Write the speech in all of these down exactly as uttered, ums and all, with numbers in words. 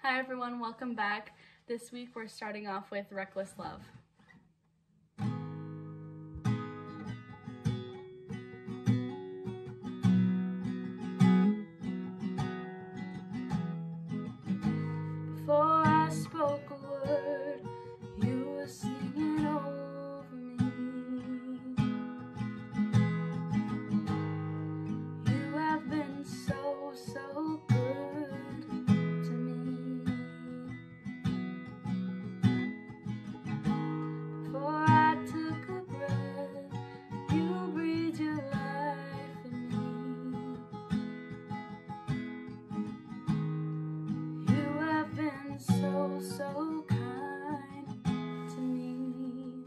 Hi everyone, welcome back. This week we're starting off with Reckless Love. Before I spoke a word, you were singing over me. You have been so, so good to me. Before I took a breath, you breathed your life in me. You have been so, so kind to me.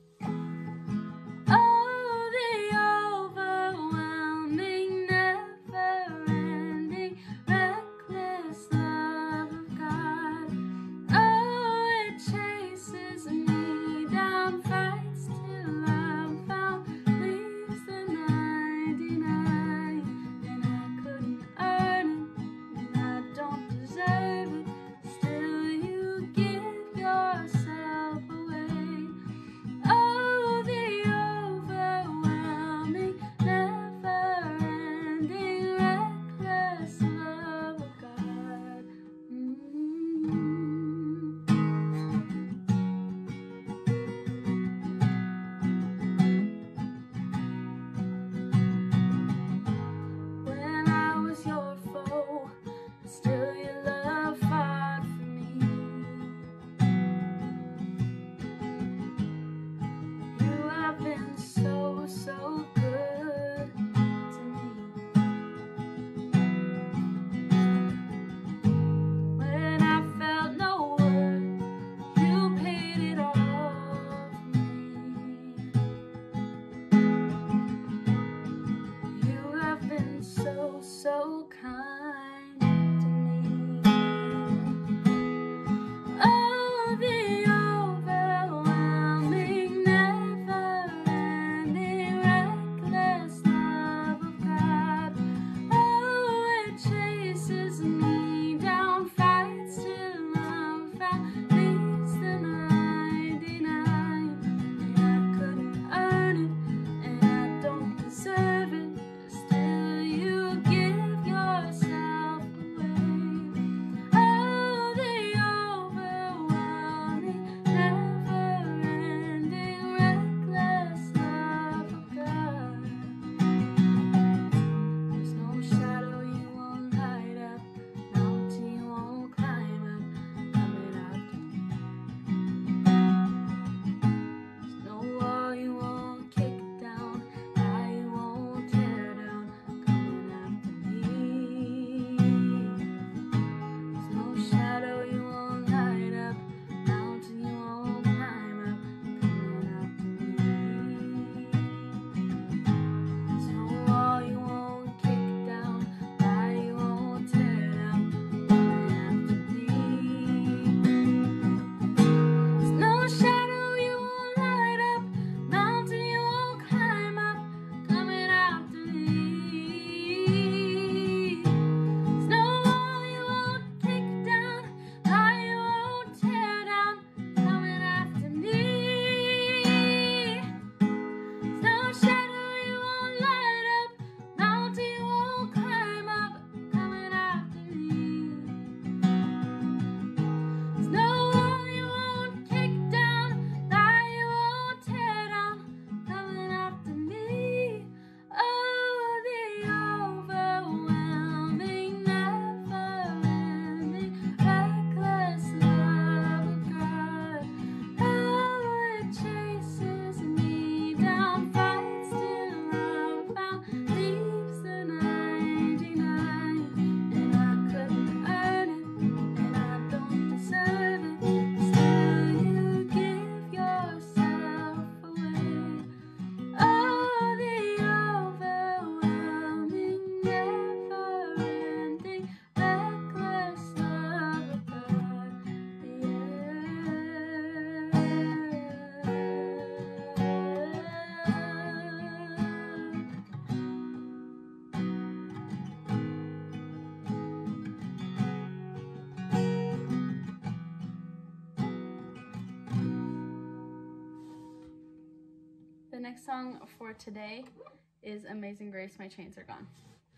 Oh, the overwhelming, never-ending, reckless love of God. Oh, it chases me down, fights till I'm found, leaves the ninety-nine, and I couldn't earn it, and I don't deserve it, still you give next song for today is Amazing Grace, My Chains Are Gone.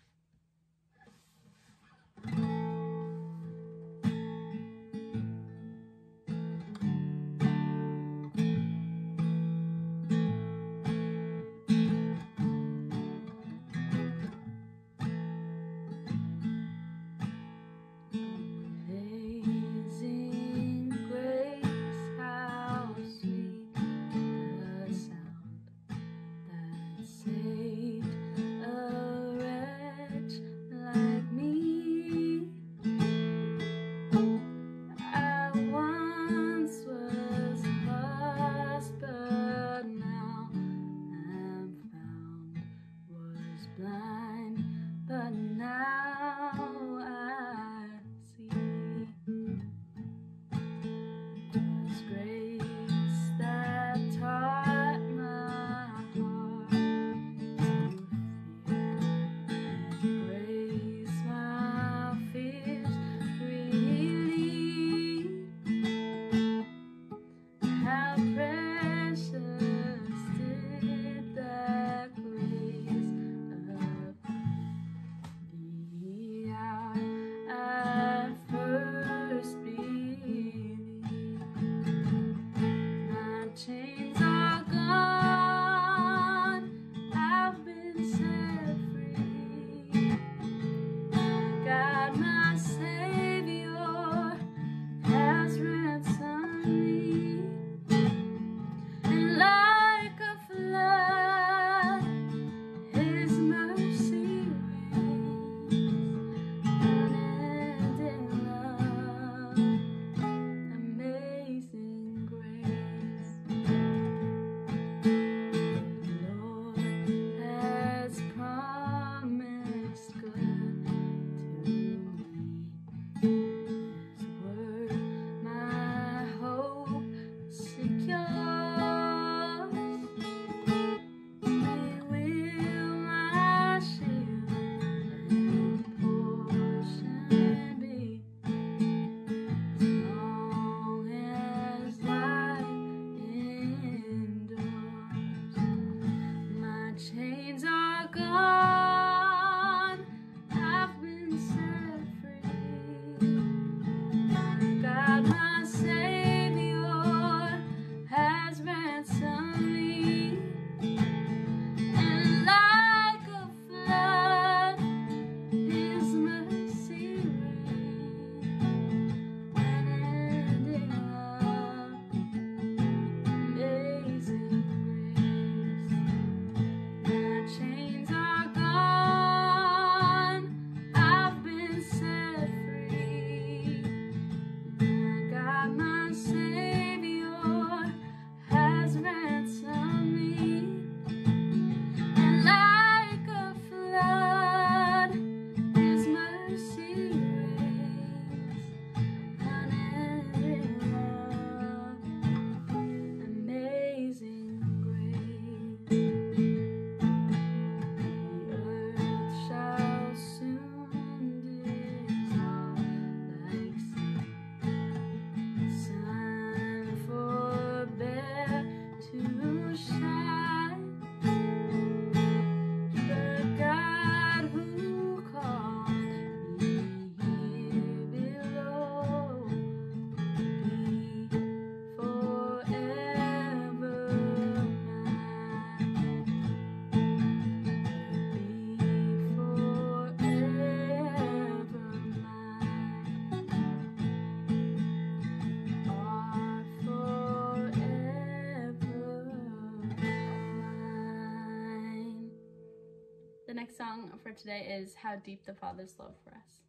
The next song for today is How Deep the Father's Love for Us.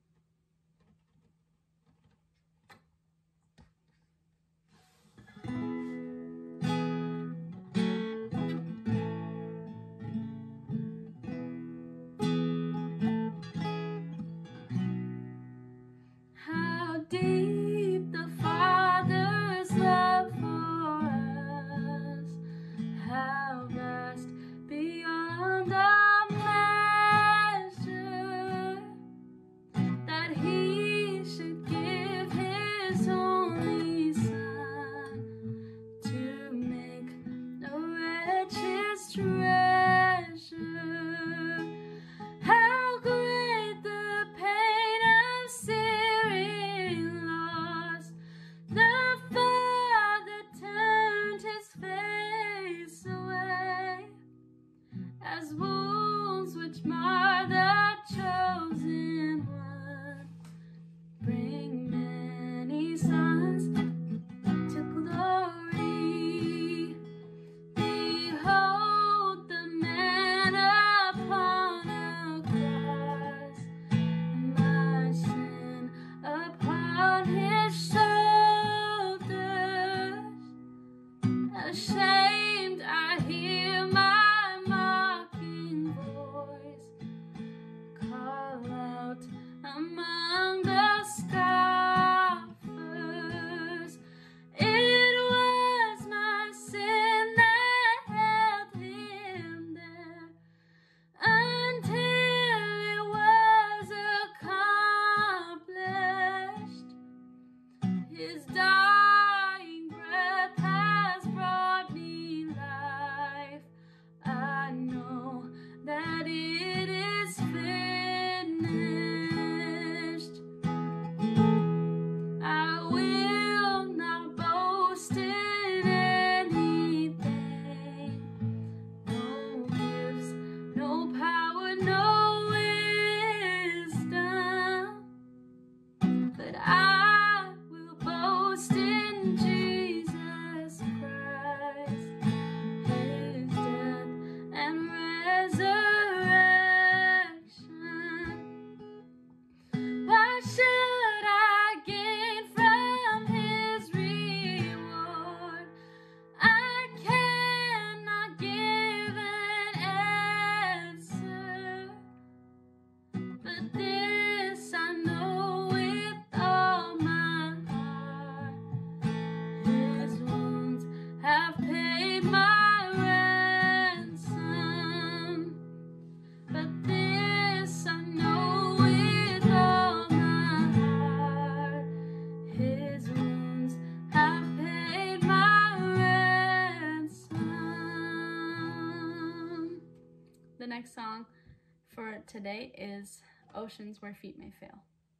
How deep the Father's love for us, how vast beyond our measure, song for today is Oceans Where Feet May Fail.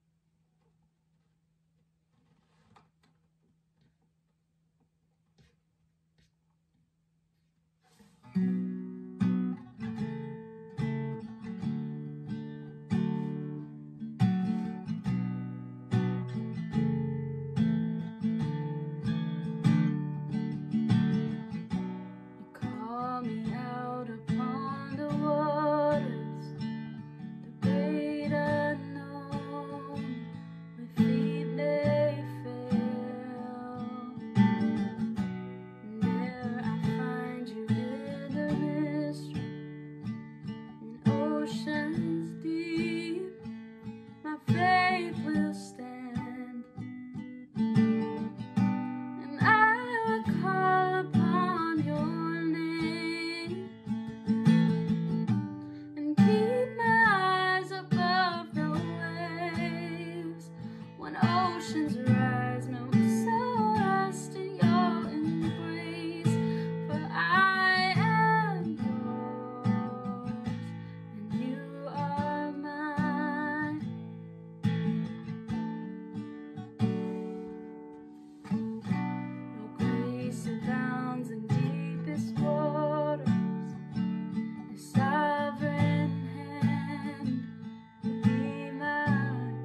Oceans rise, my soul rest in your embrace, for I am yours, and you are mine. Your grace abounds in deepest waters, a sovereign hand will be my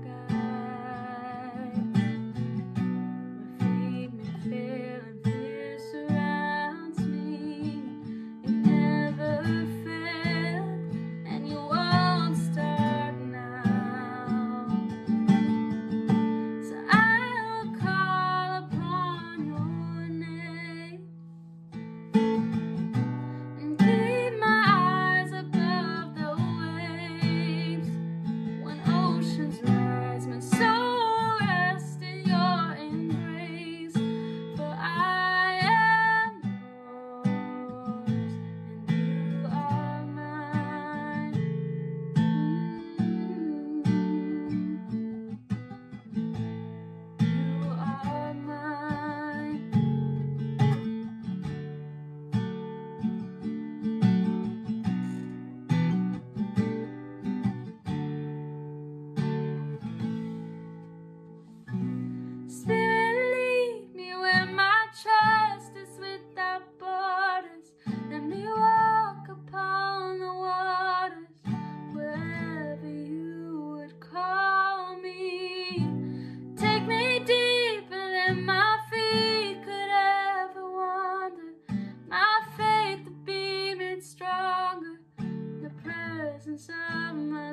of my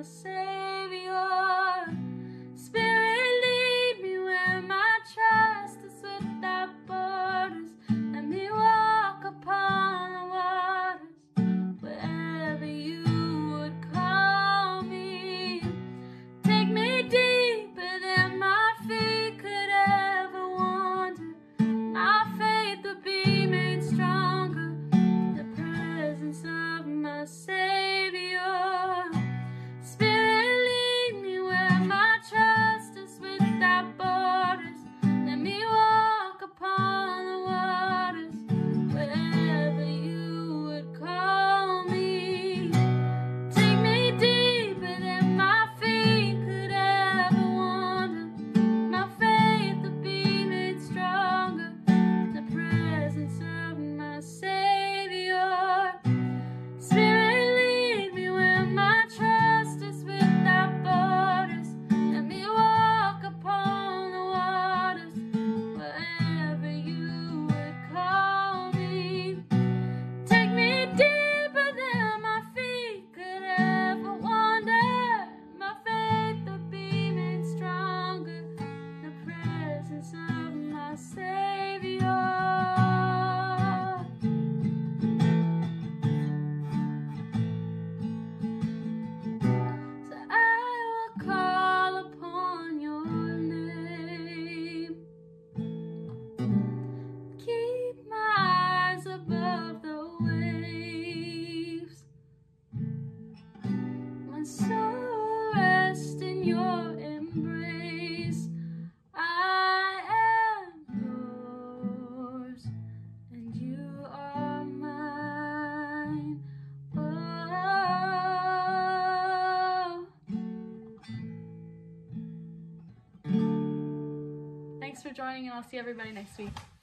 Savior. Spirit, lead me where my trust is without borders. Let me walk upon the waters, wherever you would call me. Take me deeper than my feet could ever wander. My faith will be made stronger in the presence of my Savior. And you are mine. Oh. joining, and I'll see everybody next week.